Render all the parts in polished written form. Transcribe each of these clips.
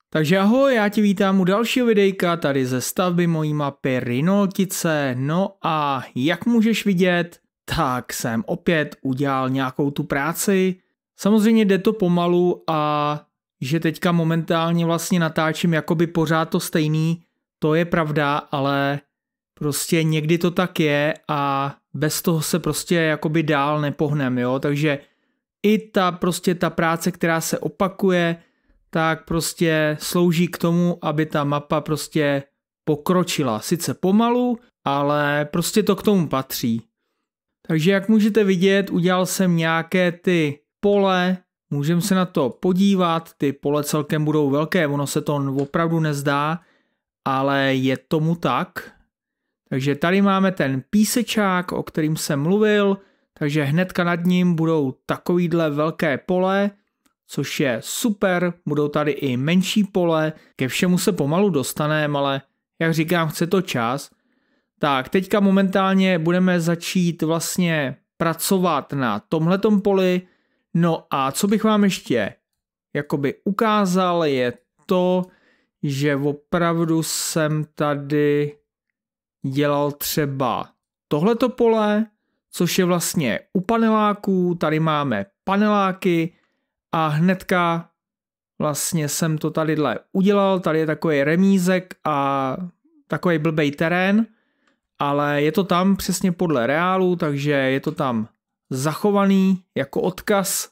Takže ahoj, já tě vítám u dalšího videjka tady ze stavby mojí mapy Rhinoltice. No a jak můžeš vidět, tak jsem opět udělal nějakou tu práci. Samozřejmě jde to pomalu a že teďka momentálně vlastně natáčím jakoby pořád to stejný, to je pravda, ale prostě někdy to tak je a bez toho se prostě jakoby dál nepohnem, jo, takže i ta práce, která se opakuje, tak prostě slouží k tomu, aby ta mapa prostě pokročila. Sice pomalu, ale prostě to k tomu patří. Takže jak můžete vidět, udělal jsem nějaké ty pole, můžeme se na to podívat, ty pole celkem budou velké, ono se to opravdu nezdá, ale je tomu tak. Takže tady máme ten písečák, o kterým jsem mluvil, takže hnedka nad ním budou takovýhle velké pole, což je super, budou tady i menší pole, ke všemu se pomalu dostaneme, ale jak říkám, chce to čas. Tak, teďka momentálně budeme začít vlastně pracovat na tomhletom poli, no a co bych vám ještě jakoby ukázal je to, že opravdu jsem tady dělal třeba tohleto pole, což je vlastně u paneláků, tady máme paneláky, a hnedka vlastně jsem to tadyhle udělal, tady je takový remízek a takový blbej terén, ale je to tam přesně podle reálu, takže je to tam zachovaný jako odkaz.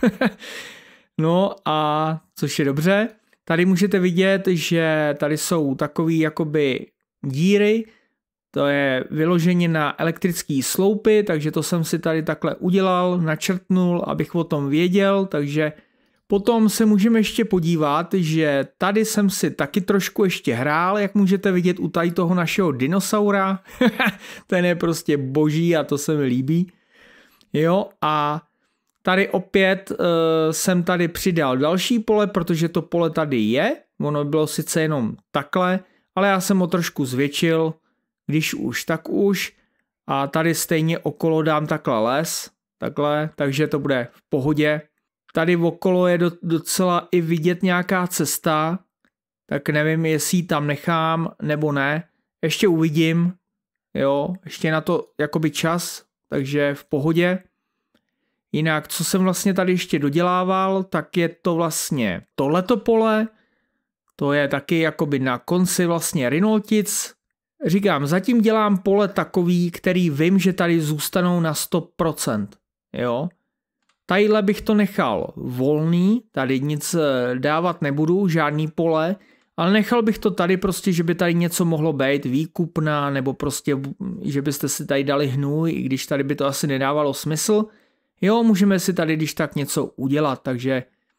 No a což je dobře, tady můžete vidět, že tady jsou takový jakoby díry, to je vyloženě na elektrické sloupy, takže to jsem si tady takhle udělal, načrtnul, abych o tom věděl, takže potom se můžeme ještě podívat, že tady jsem si taky trošku ještě hrál, jak můžete vidět u tady toho našeho dinosaura, ten je prostě boží a to se mi líbí. Jo, a tady opět jsem tady přidal další pole, protože to pole tady je, ono bylo sice jenom takhle, ale já jsem ho trošku zvětšil, když už, tak už. A tady stejně okolo dám takhle les, takhle, takže to bude v pohodě. Tady okolo je docela i vidět nějaká cesta, tak nevím, jestli ji tam nechám nebo ne. Ještě uvidím, jo, ještě na to jakoby čas, takže v pohodě. Jinak, co jsem vlastně tady ještě dodělával, tak je to vlastně tohleto pole, to je taky jakoby na konci vlastně Rhinoltic. Říkám, zatím dělám pole takový, který vím, že tady zůstanou na 100%, jo. Tadyhle bych to nechal volný, tady nic dávat nebudu, žádný pole, ale nechal bych to tady prostě, že by tady něco mohlo být, výkupna, nebo prostě, že byste si tady dali hnůj, i když tady by to asi nedávalo smysl. Jo, můžeme si tady když tak něco udělat, takže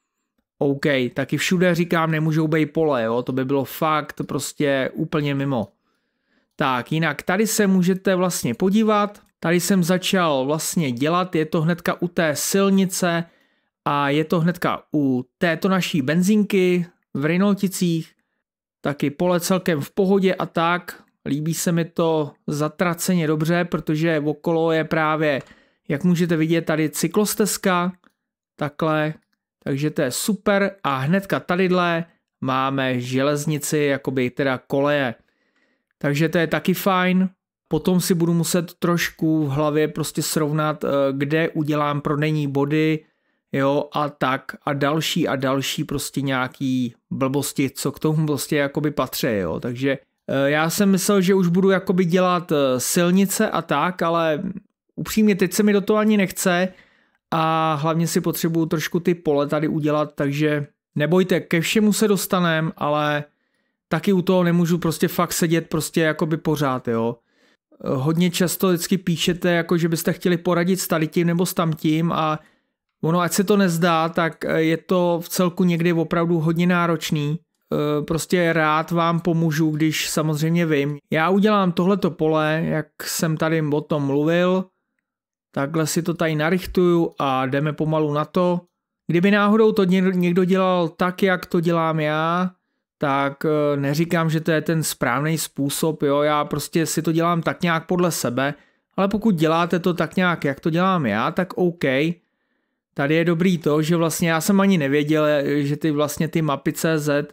OK, taky všude říkám, nemůžou být pole, jo, to by bylo fakt prostě úplně mimo. Tak, jinak tady se můžete vlastně podívat, tady jsem začal vlastně dělat, je to hnedka u té silnice a je to hnedka u této naší benzínky v Rhinolticích, taky pole celkem v pohodě a tak, líbí se mi to zatraceně dobře, protože okolo je právě, jak můžete vidět, tady cyklostezka, takhle, takže to je super a hnedka tadyhle máme železnici, jakoby teda koleje. Takže to je taky fajn, potom si budu muset trošku v hlavě prostě srovnat, kde udělám prodejní body, jo, a tak a další prostě nějaký blbosti, co k tomu prostě jakoby patří, jo, takže já jsem myslel, že už budu jakoby dělat silnice a tak, ale upřímně teď se mi do toho ani nechce a hlavně si potřebuju trošku ty pole tady udělat, takže nebojte, ke všemu se dostanem, ale taky u toho nemůžu prostě fakt sedět prostě jakoby pořád, jo. Hodně často vždycky píšete, jako že byste chtěli poradit s tady tím nebo s tamtím a ono, ať se to nezdá, tak je to v celku někdy opravdu hodně náročný. Prostě rád vám pomůžu, když samozřejmě vím. Já udělám tohleto pole, jak jsem tady o tom mluvil, takhle si to tady narychtuju a jdeme pomalu na to. Kdyby náhodou to někdo dělal tak, jak to dělám já, tak neříkám, že to je ten správný způsob, jo, já prostě si to dělám tak nějak podle sebe, ale pokud děláte to tak nějak, jak to dělám já, tak OK. Tady je dobrý to, že vlastně já jsem ani nevěděl, že ty mapy CZ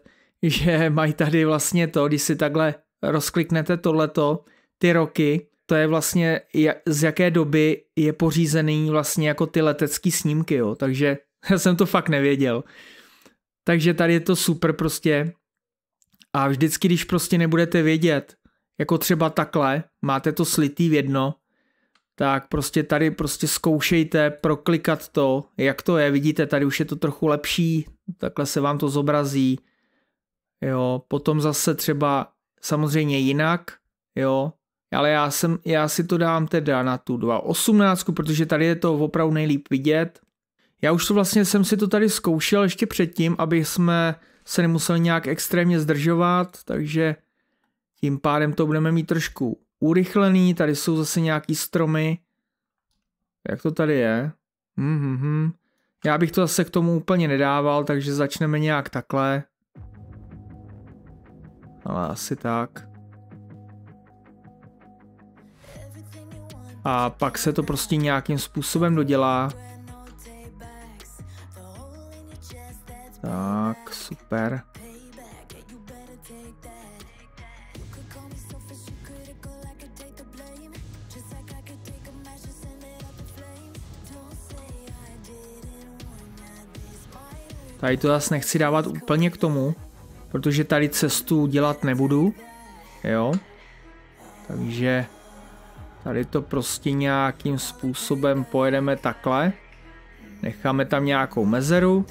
že mají tady vlastně to, když si takhle rozkliknete tohleto, ty roky, to je vlastně z jaké doby je pořízený vlastně jako ty letecký snímky, jo. Takže já jsem to fakt nevěděl. Takže tady je to super prostě. A vždycky, když prostě nebudete vědět, jako třeba takhle, máte to slitý v jedno, tak prostě tady prostě zkoušejte proklikat to, jak to je. Vidíte, tady už je to trochu lepší, takhle se vám to zobrazí. Jo, potom zase třeba samozřejmě jinak, jo, ale já si to dám teda na tu 2.18, protože tady je to opravdu nejlíp vidět. Já už to vlastně jsem si to tady zkoušel ještě předtím, aby jsme se nemuseli nějak extrémně zdržovat, takže tím pádem to budeme mít trošku urychlený, tady jsou zase nějaký stromy. Jak to tady je? Já bych to zase k tomu úplně nedával, takže začneme nějak takhle. Ale asi tak. A pak se to prostě nějakým způsobem dodělá. Tak, super. Tady to zase nechci dávat úplně k tomu, protože tady cestu dělat nebudu, jo. Takže tady to prostě nějakým způsobem pojedeme takhle. Necháme tam nějakou mezeru.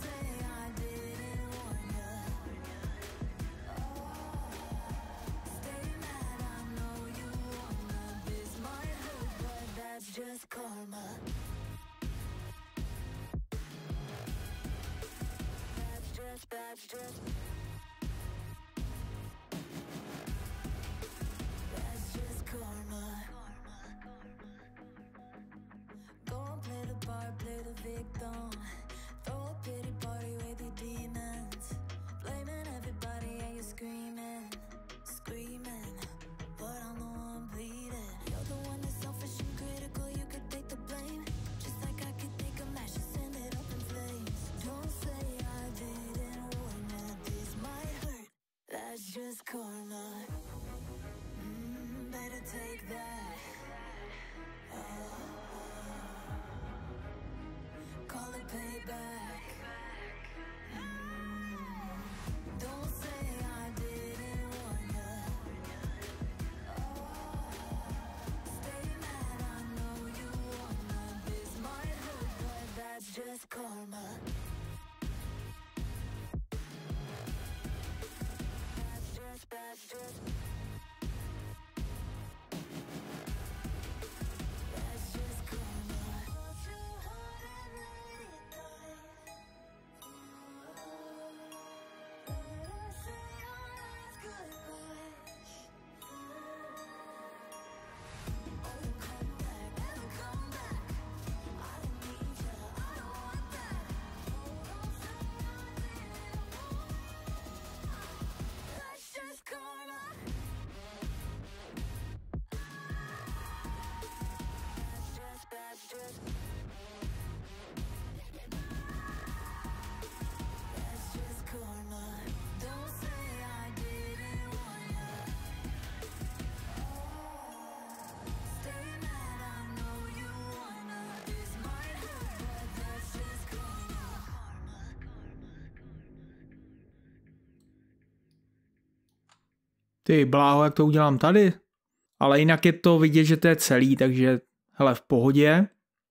Ty bláho, jak to udělám tady. Ale jinak je to vidět, že to je celý, takže hele, v pohodě.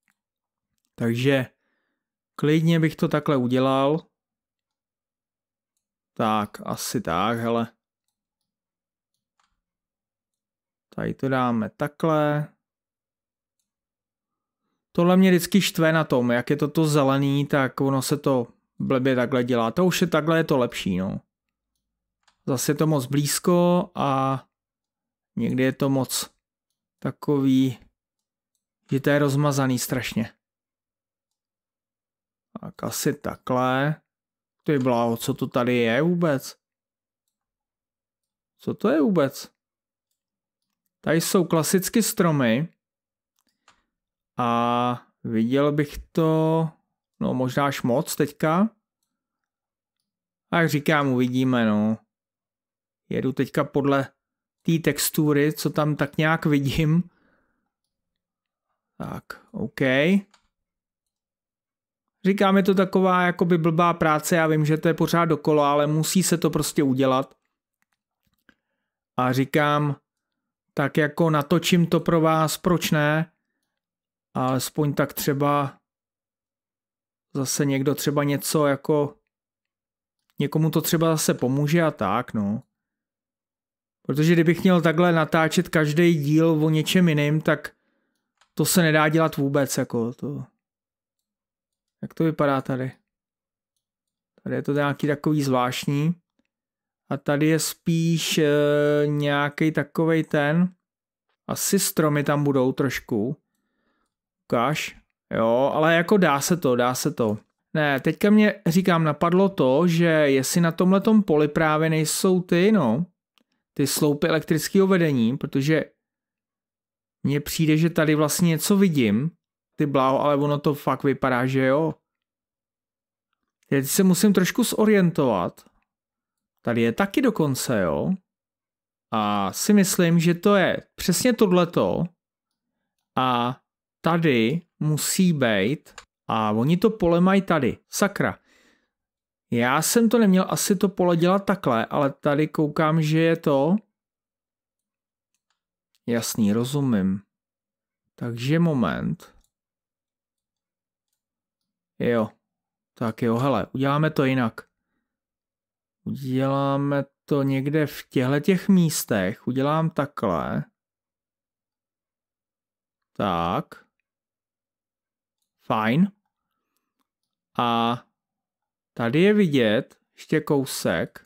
Takže klidně bych to takhle udělal. Tak, asi tak, hele. Tady to dáme takhle. Tohle mě vždycky štve na tom, jak je to zelený, tak ono se to blbě takhle dělá. To už je takhle, je to lepší, no. Zase je to moc blízko a někdy je to moc takový, že to je rozmazaný strašně. Tak asi takhle. Ty bláho, co to tady je vůbec? Co to je vůbec? Tady jsou klasicky stromy. A viděl bych to, no možná až moc teďka. A jak říkám, uvidíme, no. Jedu teďka podle té textury, co tam tak nějak vidím. Tak, OK. Říkám, je to taková jakoby blbá práce, já vím, že to je pořád dokola, ale musí se to prostě udělat. A říkám, tak jako natočím to pro vás, proč ne? Alespoň tak třeba zase někdo třeba něco jako někomu to třeba zase pomůže a tak, no. Protože kdybych měl takhle natáčet každý díl o něčem jiným, tak to se nedá dělat vůbec, jako to. Jak to vypadá tady? Tady je to nějaký takový zvláštní. A tady je spíš nějaký takovej ten. Asi stromy tam budou trošku. Ukáž. Jo, ale jako dá se to. Ne, teďka mě, říkám, napadlo to, že jestli na tomhletom poli právě nejsou ty sloupy elektrického vedení, protože mně přijde, že tady vlastně něco vidím, ty bláho, ale ono to fakt vypadá, že jo. Teď se musím trošku zorientovat. Tady je taky dokonce, jo. A si myslím, že to je přesně tohleto. A tady musí být. A oni to pole mají tady. Sakra. Já jsem to neměl asi to pole dělat takhle, ale tady koukám, že je to. Jasný, rozumím. Takže moment. Jo. Tak jo, hele, uděláme to jinak. Uděláme to někde v těch místech. Udělám takhle. Tak. Fajn. A tady je vidět ještě kousek.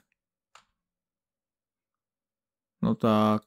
No tak.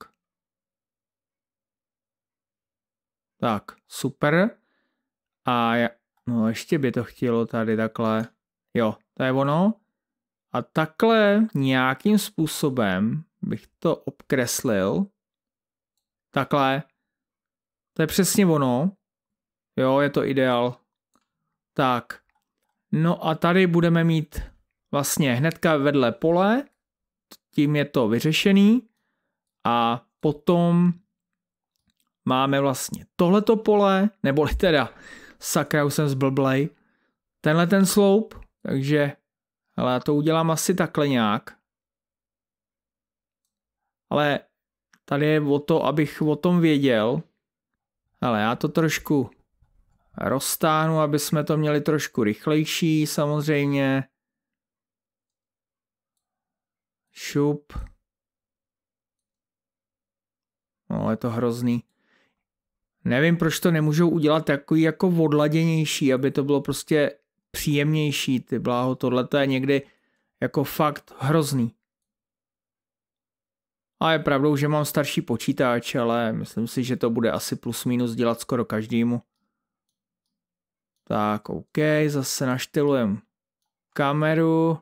Tak, super. A no ještě by to chtělo tady takhle. Jo, to je ono. A takhle nějakým způsobem bych to obkreslil. Takhle. To je přesně ono. Jo, je to ideál. Tak. No a tady budeme mít vlastně hnedka vedle pole. Tím je to vyřešený. A potom máme vlastně tohleto pole, neboli teda sakra, už jsem zblblej. Tenhle ten sloup, takže ale já to udělám asi takhle nějak. Ale tady je o to, abych o tom věděl. Ale já to trošku roztáhnu, aby jsme to měli trošku rychlejší samozřejmě. Šup. No, je to hrozný. Nevím, proč to nemůžou udělat takový jako odladěnější, aby to bylo prostě příjemnější. Ty bláho, tohle je někdy jako fakt hrozný. A je pravdou, že mám starší počítač, ale myslím si, že to bude asi plus minus dělat skoro každému. Tak, OK, zase naštylujem kameru.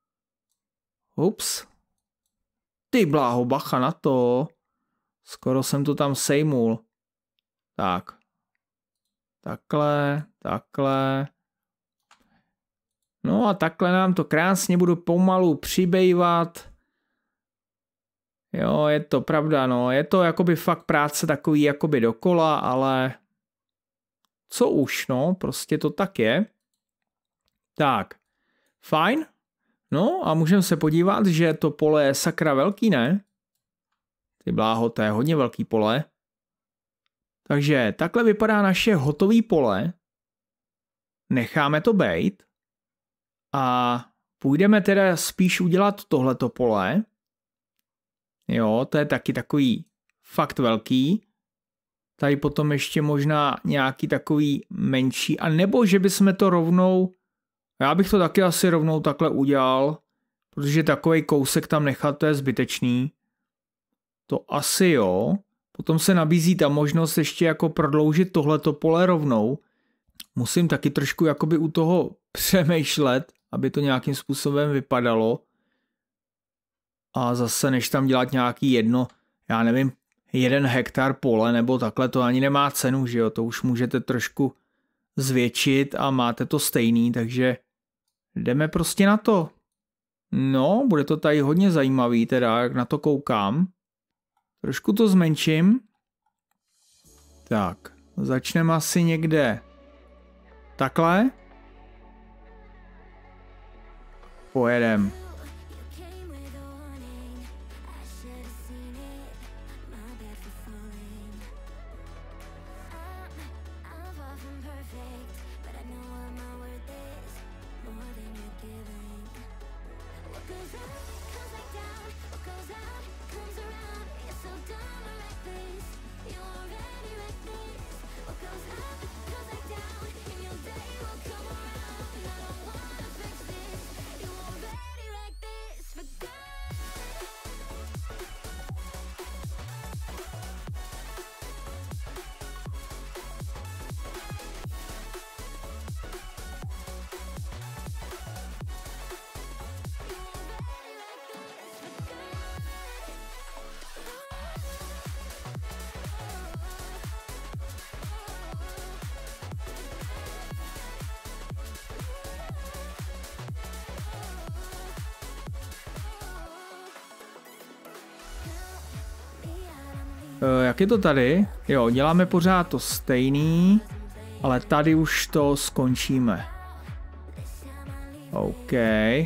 Ups. Ty bláho, bacha na to. Skoro jsem to tam sejmul. Tak. Takhle. No a takhle nám to krásně budu pomalu přibývat. Jo, je to pravda, no. Je to jakoby fakt práce takový jakoby dokola, ale co už, no, prostě to tak je. Tak, fajn. No a můžeme se podívat, že to pole je sakra velký, ne? Ty bláho, to je hodně velký pole. Takže takhle vypadá naše hotový pole. Necháme to bejt. A půjdeme teda spíš udělat tohleto pole. Jo, to je taky takový fakt velký. Tady potom ještě možná nějaký takový menší. A nebo že bychom to rovnou, já bych to taky asi rovnou takhle udělal, protože takový kousek tam nechat, to je zbytečný. To asi jo. Potom se nabízí ta možnost ještě jako prodloužit tohleto pole rovnou. Musím taky trošku jakoby u toho přemýšlet, aby to nějakým způsobem vypadalo. A zase než tam dělat nějaký já nevím, 1 hektar pole nebo takhle, to ani nemá cenu, že jo, to už můžete trošku zvětšit a máte to stejný, takže jdeme prostě na to. No, bude to tady hodně zajímavý teda, jak na to koukám. Trošku to zmenším. Tak, začneme asi někde takhle. Pojedem. Jak je to tady? Jo, děláme pořád to stejný, ale tady už to skončíme. OK.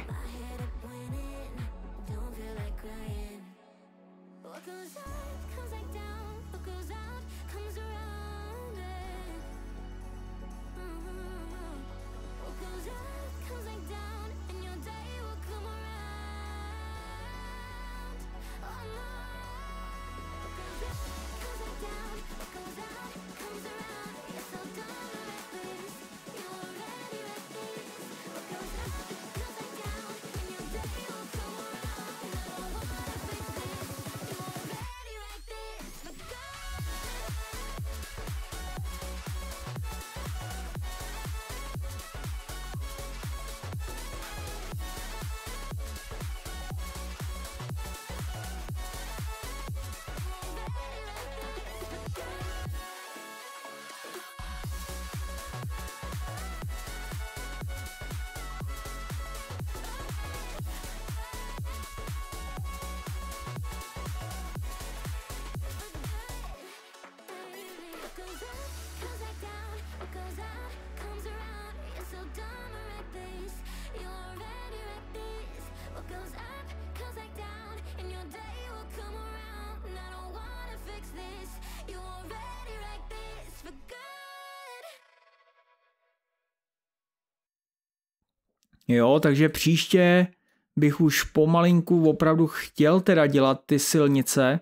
Jo, takže příště bych už pomalinku opravdu chtěl teda dělat ty silnice.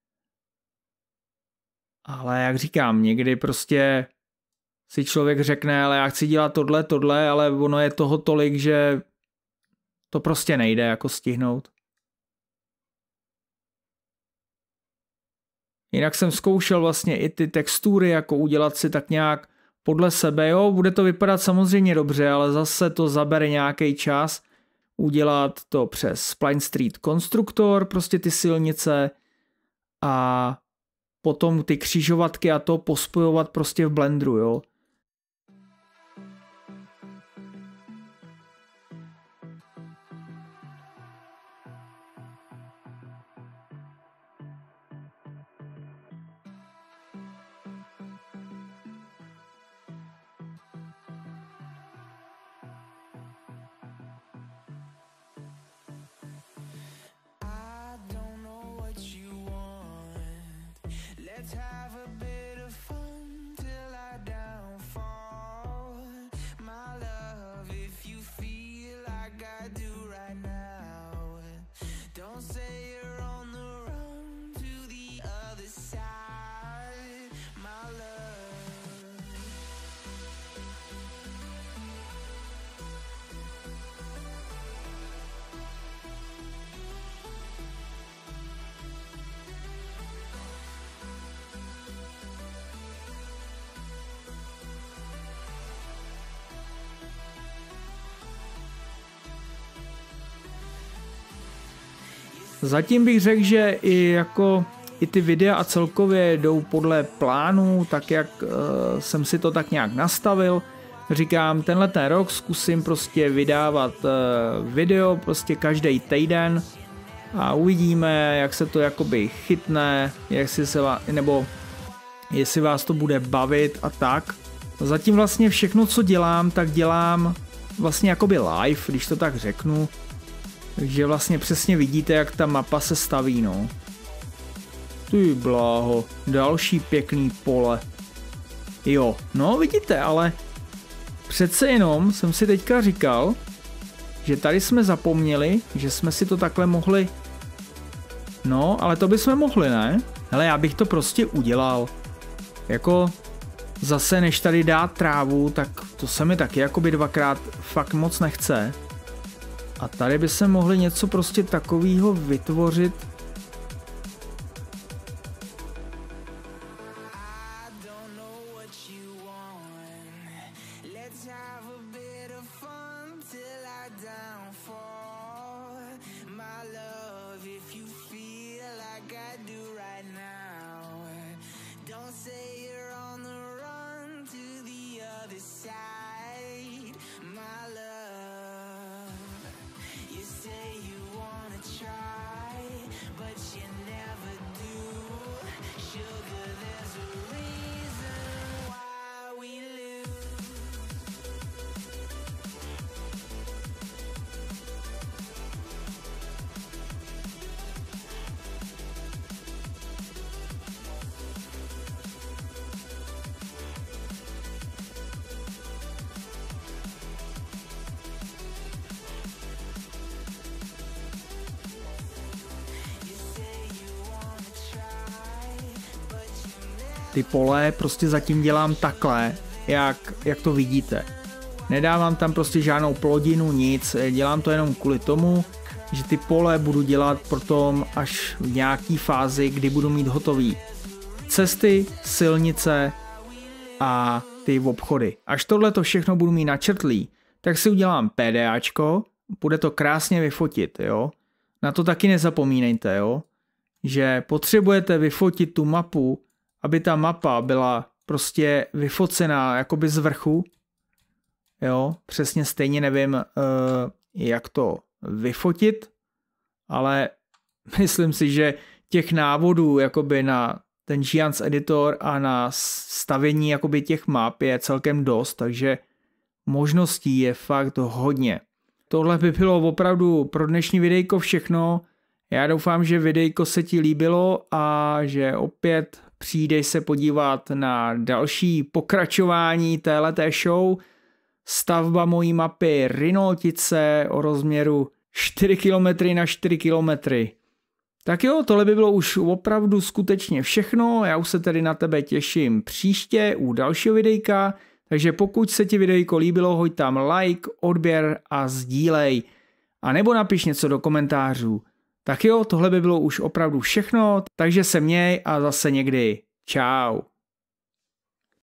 Ale jak říkám, někdy prostě si člověk řekne, ale já chci dělat tohle, ale ono je toho tolik, že to prostě nejde jako stihnout. Jinak jsem zkoušel vlastně i ty textury, jako udělat si tak nějak podle sebe, jo, bude to vypadat samozřejmě dobře, ale zase to zabere nějaký čas udělat to přes Spline Street Constructor, prostě ty silnice a potom ty křižovatky a to pospojovat prostě v Blenderu, jo. Zatím bych řekl, že i ty videa a celkově jdou podle plánu, tak jak jsem si to tak nějak nastavil. říkám, tenhle ten rok zkusím prostě vydávat video prostě každý týden a uvidíme, jak se to jakoby chytne, nebo jestli vás to bude bavit a tak. Zatím vlastně všechno, co dělám, tak dělám vlastně jakoby live, když to tak řeknu. Takže vlastně přesně vidíte, jak ta mapa se staví, no. Ty bláho, další pěkný pole. Jo, no vidíte, ale přece jenom jsem si teďka říkal, že tady jsme zapomněli, že jsme si to takhle mohli. No, ale to bychom mohli, ne? Hele, já bych to prostě udělal. Jako zase než tady dát trávu, tak to se mi taky jakoby dvakrát fakt moc nechce. A tady by se mohli něco prostě takového vytvořit. Ty pole prostě zatím dělám takhle, jak to vidíte. Nedávám tam prostě žádnou plodinu, nic, dělám to jenom kvůli tomu, že ty pole budu dělat potom až v nějaký fázi, kdy budu mít hotový cesty, silnice a ty obchody. Až tohle to všechno budu mít načrtlý, tak si udělám PDAčko, bude to krásně vyfotit, jo. Na to taky nezapomínejte, jo, že potřebujete vyfotit tu mapu, aby ta mapa byla prostě vyfocená jakoby z vrchu, jo, přesně stejně nevím, jak to vyfotit, ale myslím si, že těch návodů jakoby na ten Giants Editor a na stavění jakoby těch map je celkem dost, takže možností je fakt hodně. Tohle by bylo opravdu pro dnešní videjko všechno. Já doufám, že videjko se ti líbilo a že opět přijdeš se podívat na další pokračování téhleté show. Stavba mojí mapy Rynoltice o rozměru 4 km na 4 km. Tak jo, tohle by bylo už opravdu skutečně všechno. Já už se tedy na tebe těším příště u dalšího videjka. Takže pokud se ti videjko líbilo, hoď tam like, odběr a sdílej. A nebo napiš něco do komentářů. Tak jo, tohle by bylo už opravdu všechno, takže se měj a zase někdy. Čau.